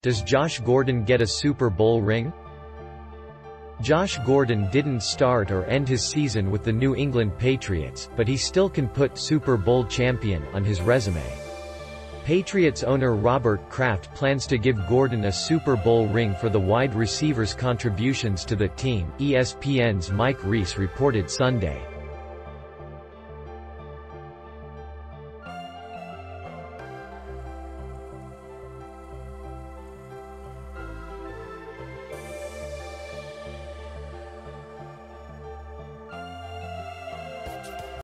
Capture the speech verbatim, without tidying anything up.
Does Josh Gordon get a Super Bowl ring? Josh Gordon didn't start or end his season with the New England Patriots, but he still can put Super Bowl champion on his resume. Patriots owner Robert Kraft plans to give Gordon a Super Bowl ring for the wide receiver's contributions to the team, E S P N's Mike Reiss reported Sunday.